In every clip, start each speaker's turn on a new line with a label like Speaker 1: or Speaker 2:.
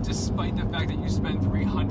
Speaker 1: despite the fact that you spend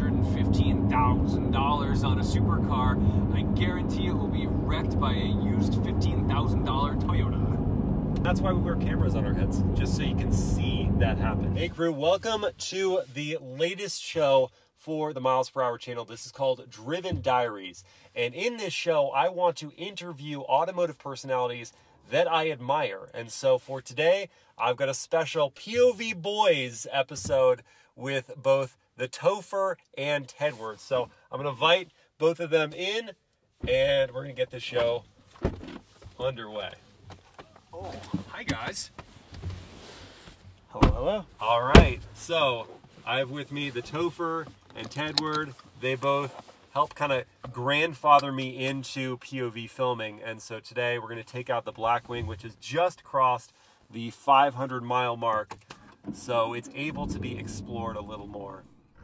Speaker 1: $315,000 on a supercar, I guarantee it will be wrecked by a used $15,000 Toyota.
Speaker 2: That's why we wear cameras on our heads, just so you can see that happen. Hey crew, welcome to the latest show for the Miles Per Hour channel. This is called Driven Diaries. And in this show, I want to interview automotive personalities that I admire. And so for today, I've got a special POV Boys episode with both the Topher and Tedward. So I'm going to invite both of them in, and we're going to get this show underway.
Speaker 1: Oh, hi guys.
Speaker 3: Hello, hello.
Speaker 2: All right, so I have with me the Topher and Tedward. They both help kind of grandfather me into POV filming, and so today we're going to take out the Blackwing, which has just crossed the 500-mile mark, so it's able to be explored a little more.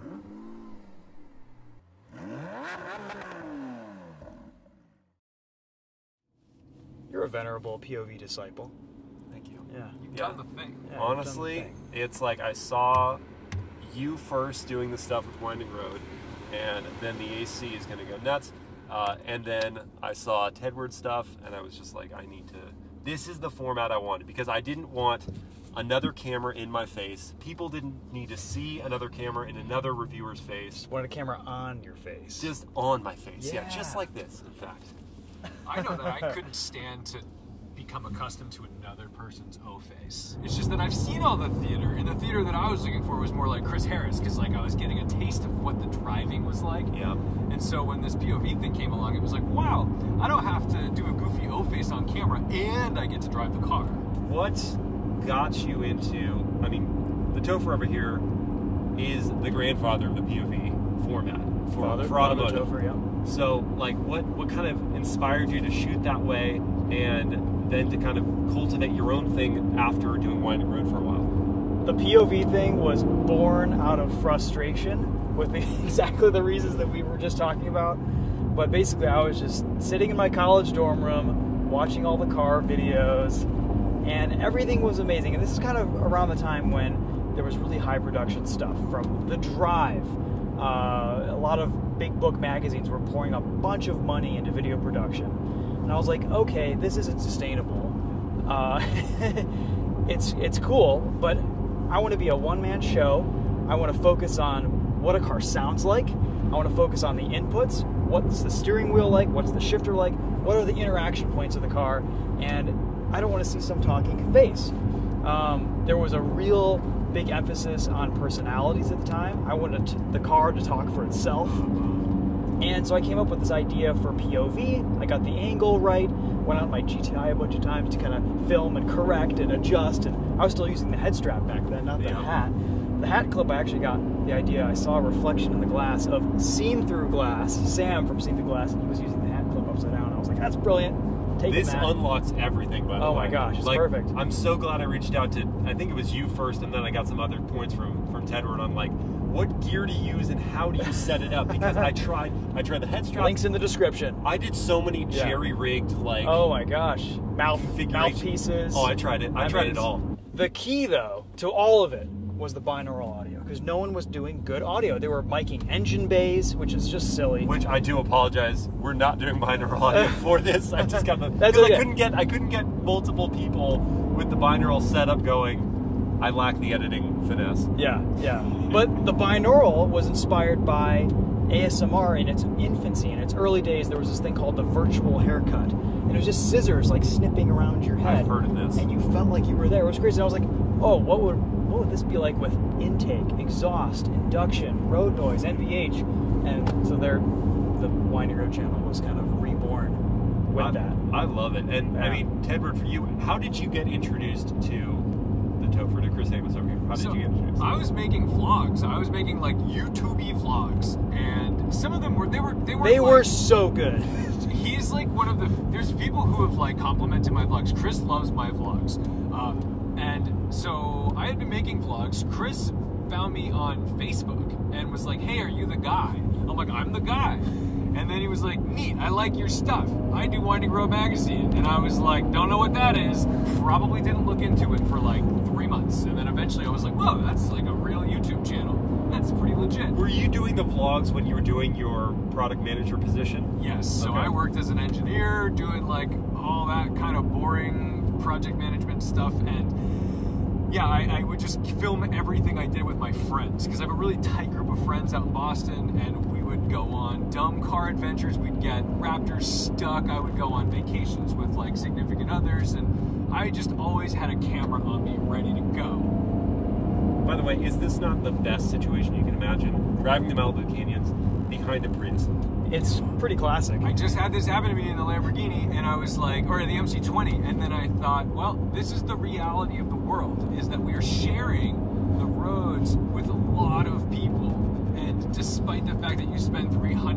Speaker 3: You're a venerable POV disciple.
Speaker 2: Thank you.
Speaker 3: Yeah.
Speaker 1: You've done the thing.
Speaker 3: Yeah,
Speaker 2: Honestly,
Speaker 3: you've done the thing.
Speaker 2: it's like I saw you first doing the stuff with Winding Road, and then the AC is going to go nuts, and then I saw Tedward stuff, and I was just like, I need to, this is the format I wanted, because I didn't want another camera in my face. People didn't need to see another camera in another reviewer's face.
Speaker 3: Just wanted a camera on your face.
Speaker 2: Just on my face. Yeah,
Speaker 3: Yeah.
Speaker 2: just like this, in fact.
Speaker 1: I know that I couldn't stand to become accustomed to another person's O-face. It's just that I've seen all the theater, and the theater that I was looking for was more like Chris Harris, because like I was getting a taste of what the driving was like.
Speaker 2: Yeah.
Speaker 1: And so when this POV thing came along, it was like, wow, I don't have to do a goofy O-face on camera, and I get to drive the car.
Speaker 2: What got you into, I mean, the Topher over here is the grandfather of the POV format for automotive.
Speaker 3: Topher, yeah.
Speaker 2: So, like, what kind of inspired you to shoot that way, and then to kind of cultivate your own thing after doing Winding Road for a while?
Speaker 3: The POV thing was born out of frustration with exactly the reasons that we were just talking about. But basically, I was just sitting in my college dorm room, watching all the car videos, and everything was amazing. And this is kind of around the time when there was really high production stuff from The Drive. A lot of big book magazines were pouring a bunch of money into video production. And I was like, okay, this isn't sustainable. It's cool, but I want to be a one-man show. I want to focus on what a car sounds like. I want to focus on the inputs. What's the steering wheel like? What's the shifter like? What are the interaction points of the car? And I don't want to see some talking face. There was a real big emphasis on personalities at the time. I wanted the car to talk for itself. And so I came up with this idea for POV. I got the angle right, went on my GTI a bunch of times to kind of film and correct and adjust. And I was still using the head strap back then, not the hat. The hat clip, I actually got the idea. I saw a reflection in the glass of Seen Through Glass, Sam from Seen Through Glass, and he was using the hat clip upside down. I was like, that's brilliant.
Speaker 2: This unlocks everything, by the way.
Speaker 3: Oh my gosh, it's
Speaker 2: like,
Speaker 3: perfect.
Speaker 2: I'm so glad I reached out to, I think it was you first, and then I got some other points from Tedward on like, what gear to use and how do you set it up? Because I tried the head strap.
Speaker 3: Links in the description.
Speaker 2: I did so many jerry-rigged, like,
Speaker 3: oh my gosh, mouthpieces.
Speaker 2: Oh, I tried it. I tried it all.
Speaker 3: The key, though, to all of it was the binaural audio, because no one was doing good audio. They were miking engine bays, which is just silly.
Speaker 2: Which I do apologize. We're not doing binaural audio for this. I just got the.
Speaker 3: That's okay.
Speaker 2: I couldn't get multiple people with the binaural setup going. I lack the editing finesse.
Speaker 3: Yeah. But the binaural was inspired by ASMR in its infancy. In its early days, there was this thing called the virtual haircut. And it was just scissors, like, snipping around your head.
Speaker 2: I've heard of this.
Speaker 3: And you felt like you were there. It was crazy. And I was like, oh, what would this be like with intake, exhaust, induction, road noise, NVH? And so the Winding Road channel was kind of reborn with that.
Speaker 2: I love it. And, I mean, Tedward, for you, how did you get introduced to the Topher, to Chris Amos over here? How did you get introduced?
Speaker 1: I was making vlogs. I was making like YouTube-y vlogs, and some of them were
Speaker 3: so good.
Speaker 1: He's like one of the. There's people who have like complimented my vlogs. Chris loves my vlogs, and so I had been making vlogs. Chris found me on Facebook and was like, "Hey, are you the guy?" I'm like, "I'm the guy." And then he was like, "Neat, I like your stuff. I do Winding Road magazine." And I was like, "Don't know what that is." Probably didn't look into it for like 3 months. And then eventually I was like, "Whoa, that's like a real YouTube channel."
Speaker 2: were you doing the vlogs when you were doing your product manager position?
Speaker 1: Yes. So
Speaker 2: Okay.
Speaker 1: I worked as an engineer doing like all that kind of boring project management stuff, and yeah, I would just film everything I did with my friends because I have a really tight group of friends out in Boston, and we would go on dumb car adventures. We'd get Raptors stuck. I would go on vacations with like significant others, and I just always had a camera on me ready to go.
Speaker 2: By the way, is this not the best situation you can imagine? Driving the Malibu Canyons behind a Prius.
Speaker 3: It's pretty classic.
Speaker 1: I just had this happen to me in the Lamborghini, and I was like, or the MC20, and then I thought, well, this is the reality of the world, is that we are sharing the roads with a lot of people, and despite the fact that you spend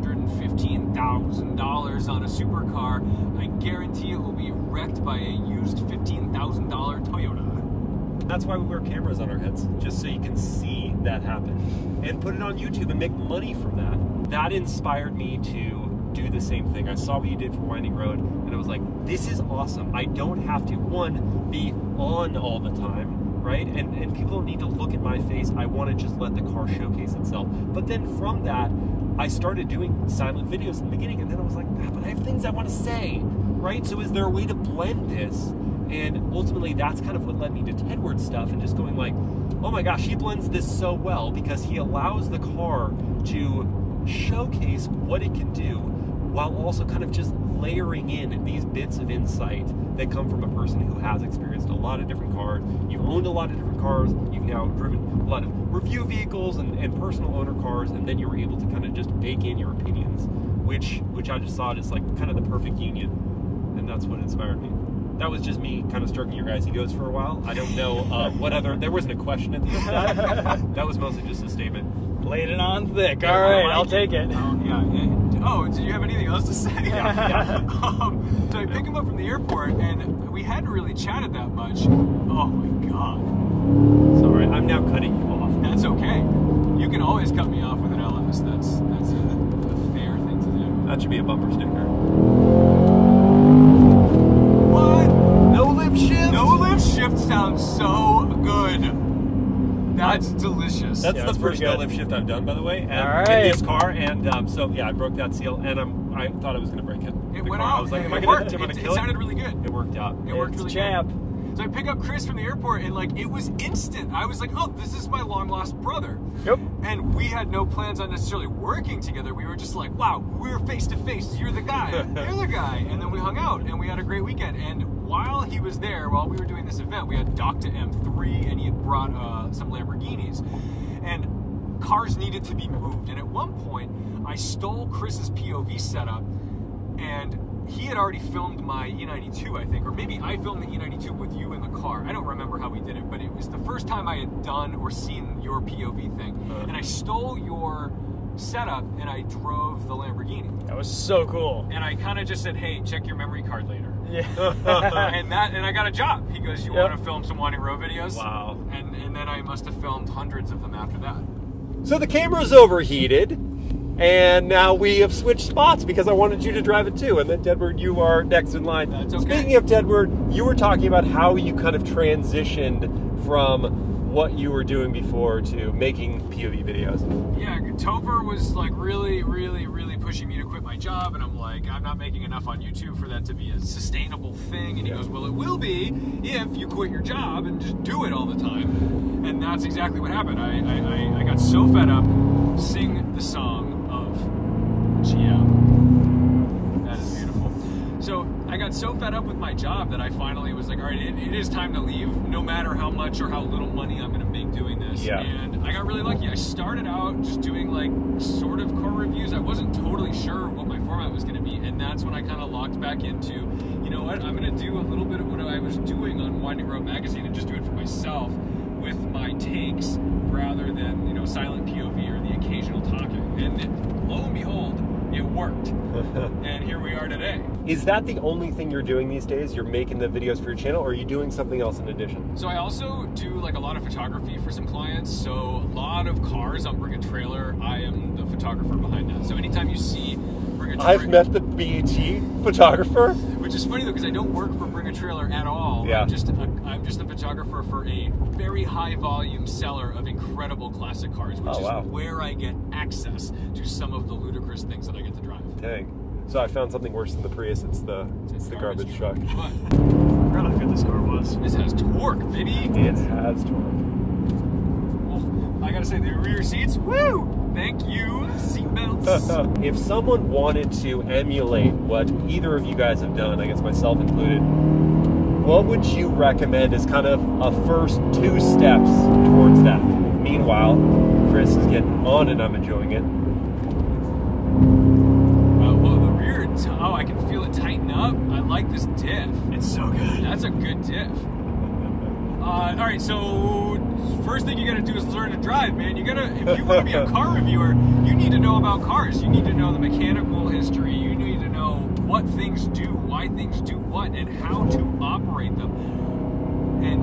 Speaker 1: $315,000 on a supercar, I guarantee it will be wrecked by a used $15,000 Toyota.
Speaker 2: That's why we wear cameras on our heads, just so you can see that happen. And put it on YouTube and make money from that. That inspired me to do the same thing. I saw what you did for Winding Road, and I was like, this is awesome. I don't have to, one, be on all the time, right? And people don't need to look at my face. I want to just let the car showcase itself. But then from that, I started doing silent videos in the beginning, and then I was like, but I have things I want to say, right? So is there a way to blend this? And ultimately, that's kind of what led me to Tedward's stuff and just going like, oh my gosh, he blends this so well because he allows the car to showcase what it can do while also kind of just layering in these bits of insight that come from a person who has experienced a lot of different cars. You've owned a lot of different cars. You've now driven a lot of review vehicles and personal owner cars, and then you were able to kind of just bake in your opinions, which I just thought is like kind of the perfect union, and that's what inspired me. That was just me kind of stroking your guys' egos for a while. I don't know what other, there wasn't a question at the end of that. That was mostly just a statement.
Speaker 3: Laid it on thick. All right, I'll take it.
Speaker 1: Oh, yeah. Oh, did you have anything else to say? Yeah. So I pick him up from the airport, and we hadn't really chatted that much. Oh my God.
Speaker 2: Sorry, I'm now cutting you off.
Speaker 1: That's okay. You can always cut me off with an LS. That's a fair thing to do.
Speaker 2: That should be a bumper sticker.
Speaker 1: What?
Speaker 2: No lift shift?
Speaker 1: No lift shift sounds so good. That's delicious.
Speaker 2: That's
Speaker 3: Yeah,
Speaker 2: the
Speaker 3: that's
Speaker 2: first
Speaker 3: pretty
Speaker 2: no
Speaker 3: good.
Speaker 2: lift shift I've done, by the way,
Speaker 3: All right.
Speaker 2: in this car. And so yeah, I broke that seal, and I thought I was going to break it.
Speaker 1: It
Speaker 2: The
Speaker 1: went
Speaker 2: car,
Speaker 1: out.
Speaker 2: I was like, am I
Speaker 1: It
Speaker 2: going
Speaker 1: worked.
Speaker 2: to
Speaker 1: It
Speaker 2: kill it?
Speaker 1: sounded really good.
Speaker 2: It worked out.
Speaker 1: It worked
Speaker 3: It's
Speaker 1: really
Speaker 3: champ.
Speaker 1: good. So I pick up Chris from the airport, and like it was instant. I was like, oh, this is my long lost brother.
Speaker 3: Yep.
Speaker 1: And we had no plans on necessarily working together. We were just like, wow, we're face to face. You're the guy. You're the guy. And then we hung out, and we had a great weekend. And while he was there, while we were doing this event, we had docked to M3, and he had brought some Lamborghinis. And cars needed to be moved. And at one point, I stole Chris's POV setup, and he had already filmed my E92, I think, or maybe I filmed the E92 with you in the car. I don't remember how we did it, but it was the first time I had done or seen your POV thing. And I stole your setup, and I drove the Lamborghini.
Speaker 3: That was so cool.
Speaker 1: And I kind of just said, hey, check your memory card later.
Speaker 3: Yeah.
Speaker 1: and I got a job. He goes, you
Speaker 3: Yep.
Speaker 1: want to film some Winding Road videos?
Speaker 2: Wow.
Speaker 1: And then I must have filmed hundreds of them after that.
Speaker 2: So the camera's overheated, and now we have switched spots because I wanted you to drive it too. And then Tedward, you are next in line.
Speaker 1: That's okay.
Speaker 2: Speaking of Tedward, you were talking about how you kind of transitioned from what you were doing before to making POV videos.
Speaker 1: Yeah, Topher was like really pushing me to quit my job, and I'm like, I'm not making enough on YouTube for that to be a sustainable thing. And he goes, well, it will be if you quit your job and just do it all the time. And that's exactly what happened. I got so fed up. Sing the song of GM. That is beautiful. So I got so fed up with my job that I finally was like, all right, it is time to leave, no matter how much or how little money I'm going to make doing this.
Speaker 2: Yeah.
Speaker 1: And I got really lucky. I started out just doing like sort of car reviews. I wasn't totally sure what my format was going to be. And that's when I kind of locked back into, you know what, I'm going to do a little bit of what I was doing on Winding Road Magazine and just do it for myself with my takes rather than, you know, silent POV or the occasional talking. And lo and behold, it worked. And here we are today.
Speaker 2: Is that the only thing you're doing these days? You're making the videos for your channel, or are you doing something else in addition?
Speaker 1: So I also do like a lot of photography for some clients. So a lot of cars on Bring a Trailer, I am the photographer behind that. So anytime you see Bring a Trailer,
Speaker 2: I've met the BET photographer.
Speaker 1: which is funny though, because I don't work for Bring a trailer at all.
Speaker 2: Yeah.
Speaker 1: I'm just a photographer for a very high volume seller of incredible classic cars, which is where I get access to some of the ludicrous things that I get to drive.
Speaker 2: Dang. So I found something worse than the Prius. It's the garbage truck.
Speaker 1: But
Speaker 3: I forgot how good this car was.
Speaker 1: this has torque, baby.
Speaker 2: It has torque.
Speaker 1: Oh, I gotta say, the rear seats, woo! Thank you, seatbelts.
Speaker 2: If someone wanted to emulate what either of you guys have done, I guess myself included, what would you recommend as kind of a first 2 steps towards that? Meanwhile, Chris is getting on and I'm enjoying it.
Speaker 1: Well, the rear, oh, I can feel it tighten up. I like this diff.
Speaker 3: It's so good.
Speaker 1: That's a good diff. All right, so first thing you gotta do is learn to drive, man. You gotta, if you want to be a car reviewer, you need to know about cars. You need to know the mechanical history. You need to know what things do, why things do what, and how to operate them, and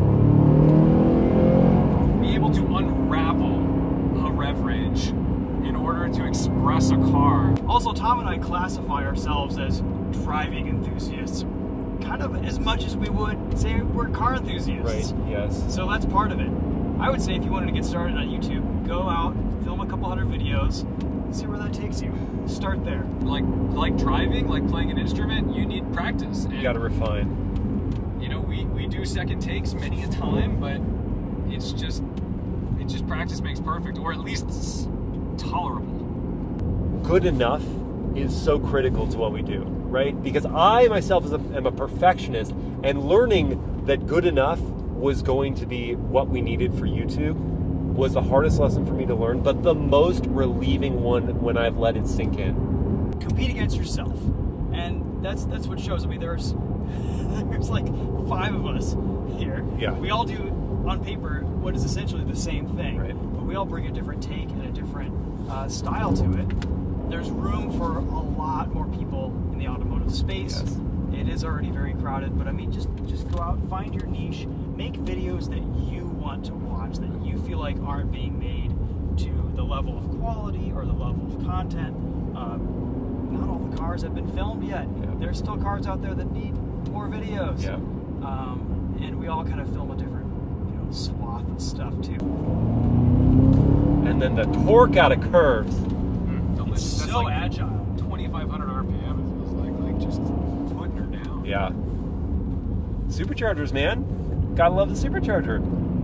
Speaker 1: be able to unravel a rev range in order to express a car.
Speaker 3: Also, Tom and I classify ourselves as driving enthusiasts, kind of as much as we would say we're car enthusiasts.
Speaker 2: Right, yes.
Speaker 3: So that's part of it. I would say if you wanted to get started on YouTube, go out, film a couple hundred videos, see where that takes you. Start there.
Speaker 1: Like driving, like playing an instrument, you need practice. And,
Speaker 2: You gotta refine.
Speaker 1: you know, we do second takes many a time, but it's just practice makes perfect, or at least it's tolerable.
Speaker 2: Good enough is so critical to what we do, right? Because I myself am a perfectionist, and learning that good enough was going to be what we needed for YouTube was the hardest lesson for me to learn, but the most relieving one when I've let it sink in.
Speaker 3: Compete against yourself, and that's what shows. I mean, there's like 5 of us here.
Speaker 2: Yeah.
Speaker 3: We all do on paper what is essentially the same thing,
Speaker 2: Right.
Speaker 3: but we all bring a different take and a different style to it. There's room for a lot more people in the automotive space.
Speaker 2: Yes.
Speaker 3: It is already very crowded, but I mean, just go out, find your niche, make videos that you want to watch, that you feel like aren't being made to the level of quality or the level of content. Not all the cars have been filmed yet.
Speaker 2: Yeah.
Speaker 3: There's still cars out there that need more videos.
Speaker 2: Yeah.
Speaker 3: And we all kind of film a different, swath of stuff too.
Speaker 2: And then the torque out of curves.
Speaker 3: It's so
Speaker 1: like
Speaker 3: agile.
Speaker 1: 2,500 RPM, it feels like just putting her down.
Speaker 2: Yeah. Superchargers, man. Gotta love the supercharger.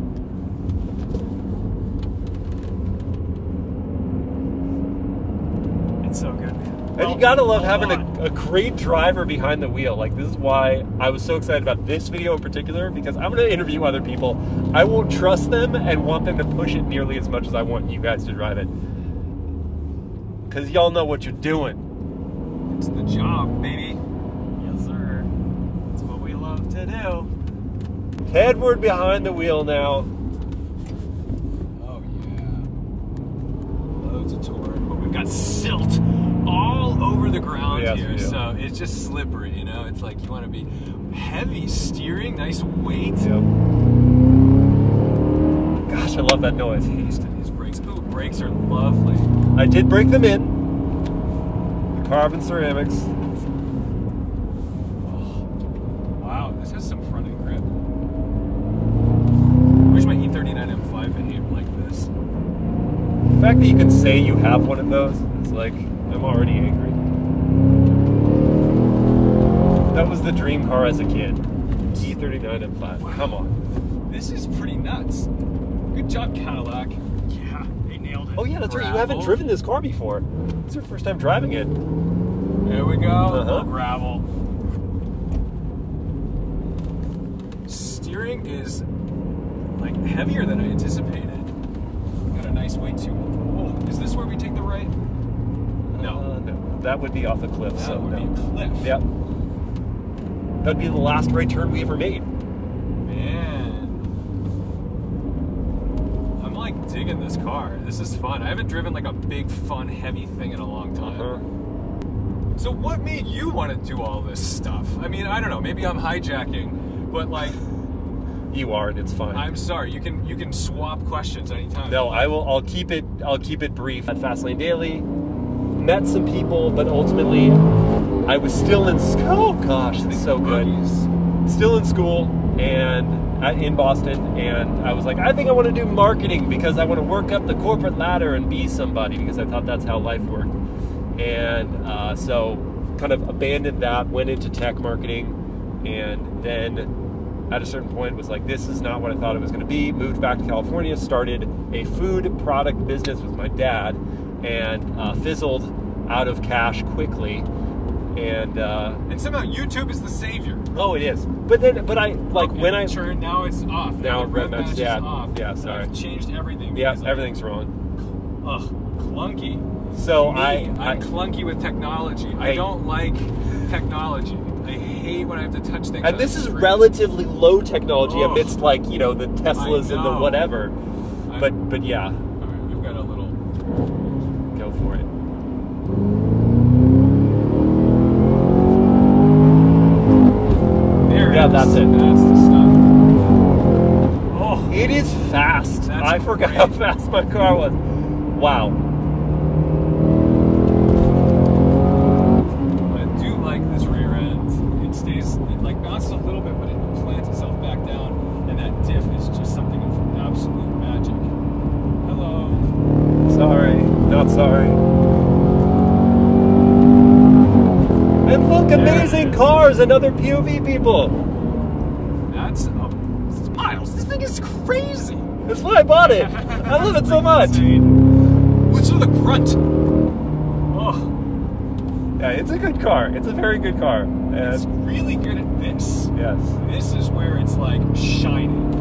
Speaker 3: It's so good, man.
Speaker 2: And you gotta love having a great driver behind the wheel. Like, this is why I was so excited about this video in particular, because I'm gonna interview other people. I won't trust them and want them to push it nearly as much as I want you guys to drive it. Because y'all know what you're doing.
Speaker 1: It's the job, baby.
Speaker 3: Yes, sir. It's what we love to do.
Speaker 2: Edward behind the wheel now.
Speaker 1: Oh yeah. Loads of torque. But we've got silt all over the ground
Speaker 2: Yes, we
Speaker 1: here,
Speaker 2: do.
Speaker 1: so it's just slippery, It's like you want to be heavy steering, nice weight.
Speaker 2: Yep. Gosh, I love that noise.
Speaker 1: Taste of these brakes. Ooh, brakes are lovely.
Speaker 2: I did break them in. The carbon ceramics.
Speaker 1: Oh, wow, this has some front end grip. I wish my E39 M5 behaved like this.
Speaker 2: The fact that you can say you have one of those is like, I'm already angry. That was the dream car as a kid. E39 M5.
Speaker 1: Wow.
Speaker 2: Come on.
Speaker 1: This is pretty nuts. Good job, Cadillac.
Speaker 3: Yeah, they nailed it.
Speaker 2: Oh yeah, that's right. You
Speaker 1: Gravel.
Speaker 2: haven't driven this car before. It's your first time driving it.
Speaker 1: There we go.
Speaker 2: Uh-huh.
Speaker 1: Gravel. Steering is like heavier than I anticipated. Got a nice weight to it. Oh, is this where we take the right? No.
Speaker 2: No. That would be off the cliff.
Speaker 1: That
Speaker 2: so
Speaker 1: would
Speaker 2: no.
Speaker 1: be a cliff.
Speaker 2: Yep. That'd be the last right turn we ever made.
Speaker 1: Man. I'm like digging this car. This is fun. I haven't driven like a big, fun, heavy thing in a long time.
Speaker 2: Uh-huh.
Speaker 1: So what made you want to do all this stuff? I mean, I don't know. Maybe I'm hijacking, but like,
Speaker 2: You are, and it's fine.
Speaker 1: I'm sorry. You can swap questions anytime.
Speaker 2: No, I will. I'll keep it brief. At Fastlane Daily, met some people, but ultimately, I was still in. Oh gosh, it's so good.
Speaker 1: Buggies.
Speaker 2: still in school and in Boston, and I was like, I think I want to do marketing because I want to work up the corporate ladder and be somebody, because I thought that's how life worked. And so kind of abandoned that, went into tech marketing, and then at a certain point was like, this is not what I thought it was going to be. Moved back to California, started a food product business with my dad, and fizzled out of cash quickly. And
Speaker 1: somehow YouTube is the savior.
Speaker 2: Oh, it is. But I like
Speaker 1: okay,
Speaker 2: when I
Speaker 1: turn, now it's off.
Speaker 2: Now
Speaker 1: the red match
Speaker 2: yeah,
Speaker 1: is off.
Speaker 2: yeah, sorry.
Speaker 1: I've changed everything.
Speaker 2: Yeah, everything's wrong.
Speaker 1: Ugh, clunky.
Speaker 2: So
Speaker 1: I'm clunky with technology. I don't like technology. I hate when I have to touch things.
Speaker 2: And this is relatively low technology amidst, like, you know, the Teslas and the whatever. But yeah.
Speaker 1: All right, we've got a little.
Speaker 2: Go for it. Yeah, that's it.
Speaker 1: That's the stuff. Oh,
Speaker 2: it is fast. I forgot
Speaker 1: great.
Speaker 2: how fast my car was. Wow.
Speaker 1: I do like this rear end. It stays, it like bounces a little bit, but it plants itself back down, and that diff is just something of absolute magic. Hello.
Speaker 2: Sorry. Not sorry. And look, amazing cars and other POV people.
Speaker 1: That's Miles. This thing is crazy.
Speaker 2: That's why I bought it. I love it so much.
Speaker 1: Listen to the grunt. Oh,
Speaker 2: Yeah, it's a good car. It's a very good car.
Speaker 1: it's
Speaker 2: And
Speaker 1: really good at this.
Speaker 2: yes.
Speaker 1: This is where it's like shining.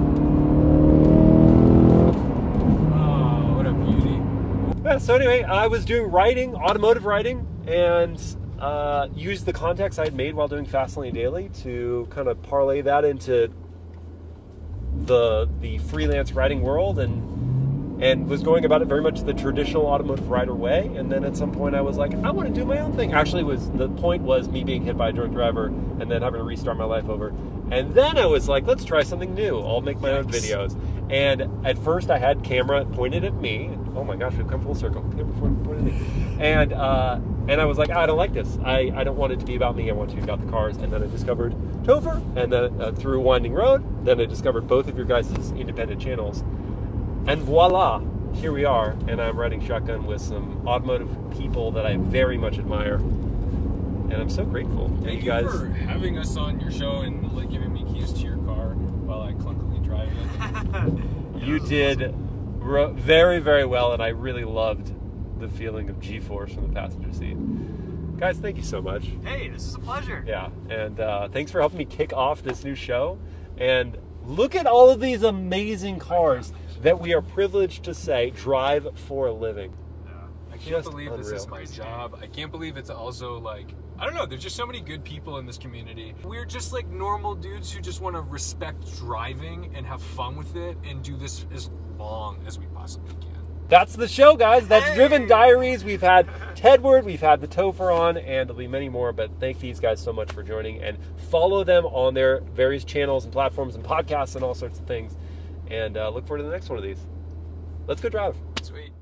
Speaker 1: Oh, what a beauty.
Speaker 2: Yeah, so anyway, I was doing writing, automotive writing, and used the contacts I had made while doing Fastlane Daily to kind of parlay that into the freelance writing world, and was going about it very much the traditional automotive writer way. And then at some point I was like, I want to do my own thing. Actually, the point was me being hit by a drunk driver and then having to restart my life over. And then I was like, let's try something new. I'll make my own videos. And at first I had camera pointed at me. Oh my gosh, we've come full circle. Camera pointed at me. And I was like, I don't like this. I don't want it to be about me. I want it to be about the cars. And then I discovered Topher, and then through Winding Road. Then I discovered both of your guys' independent channels. And voila, here we are. And I'm riding shotgun with some automotive people that I very much admire. And I'm so grateful.
Speaker 1: Thank you guys for having us on your show and like giving me keys to your car while I clunkily drive it.
Speaker 2: You did very, very well, and I really loved the feeling of G-force from the passenger seat. Guys, thank you so much.
Speaker 3: Hey, this is a pleasure.
Speaker 2: Yeah, and thanks for helping me kick off this new show. And look at all of these amazing cars that we are privileged to say drive for a living.
Speaker 1: I can't believe this is my job. I can't believe it's also like, I don't know, there's just so many good people in this community. We're just like normal dudes who just want to respect driving and have fun with it and do this as long as we possibly can.
Speaker 2: That's the show, guys. That's Driven Diaries. We've had Tedward, we've had the Topher on, and there'll be many more, but thank these guys so much for joining, and follow them on their various channels and platforms and podcasts and all sorts of things, and look forward to the next one of these. Let's go drive.
Speaker 1: Sweet.